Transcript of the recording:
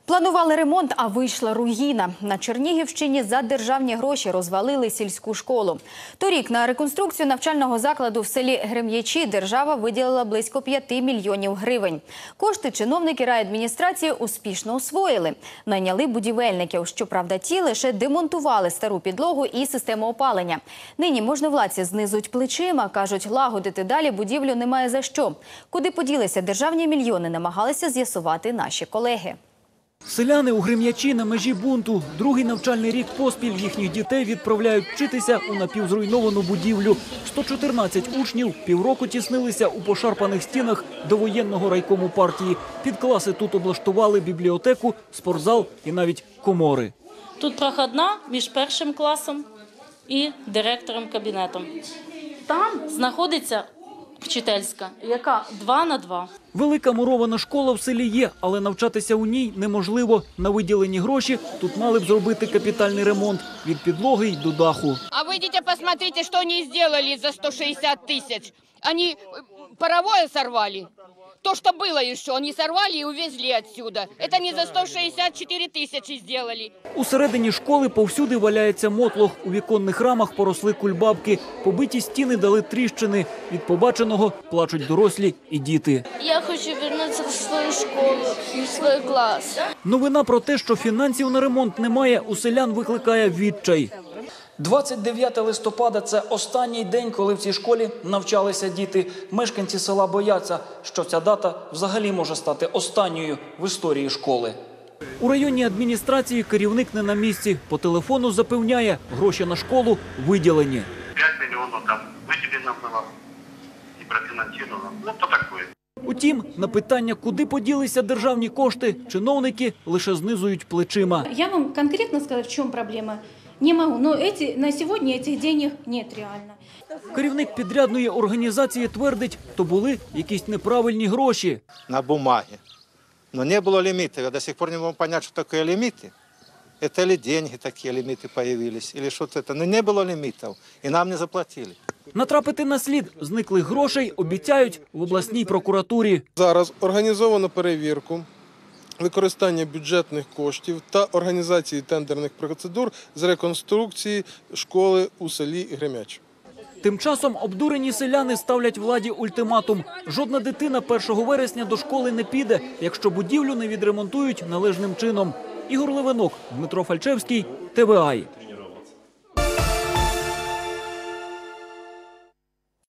Планували ремонт, а вийшла руїна. На Чернігівщині за державні гроші розвалили сільську школу. Торік на реконструкцію навчального закладу в селі Грем'ячі держава виділила близько 5 мільйонів гривень. Кошти чиновники райадміністрації успішно освоїли. Найняли будівельників. Щоправда, ті лише демонтували стару підлогу і систему опалення. Нині можновладці знизують плечима, кажуть, лагодити далі будівлю немає за що. Куди поділися державні мільйони, намагалися з'ясувати наші колеги. Селяни у Грем'ячі на межі бунту. Другий навчальний рік поспіль їхніх дітей відправляють вчитися у напівзруйновану будівлю. 114 учнів півроку тіснилися у пошарпаних стінах довоєнного райкому партії. Під класи тут облаштували бібліотеку, спортзал і навіть комори. Тут проходна між першим класом і директором кабінетом. Там знаходиться вчительська, яка 2 на 2. Велика мурована школа в селі є, але навчатися у ній неможливо. На виділені гроші тут мали б зробити капітальний ремонт від підлоги й до даху. А ви йдіть, посмотрите, що вони зробили за 160 тисяч. Вони паровое сорвали. То, что было еще, они сорвали и увезли отсюда. Это не за 164 тысячи сделали. Усередині школи повсюди валяється мотлох. У віконних рамах поросли кульбабки. Побиті стіни дали тріщини. Від побаченого плачуть дорослі і діти. Я хочу повернутися в свою школу, в свій клас. Новина про те, що фінансів на ремонт немає, у селян викликає відчай. 29 листопада – це останній день, коли в цій школі навчалися діти. Мешканці села бояться, що ця дата взагалі може стати останньою в історії школи. У районній адміністрації керівник не на місці. По телефону запевняє, гроші на школу виділені. 5 миллионов там выделено было и профинансировано. Ну, то такое. Утім, на питання, куди поділися державні кошти, чиновники лише знизують плечима. Я вам конкретно сказать, в чем проблема. Не могу, но на сегодня этих денег нет реально. Керівник підрядної організації твердить, то були якісь неправильні гроші. На бумаге. Но не было лимитов. Я до сих пор не могу понять, что такое лимиты. Это ли деньги такие лимиты появились, или что-то это. Но не было лимитов, и нам не заплатили. Натрапити на слід зниклих грошей обіцяють в обласній прокуратурі. Зараз організовано перевірку використання бюджетних коштів та організації тендерних процедур з реконструкції школи у селі Грем'яч. Тим часом обдурені селяни ставлять владі ультиматум. Жодна дитина 1 вересня до школи не піде, якщо будівлю не відремонтують належним чином. Ігор Левинок, Дмитро Фальчевський, ТВА.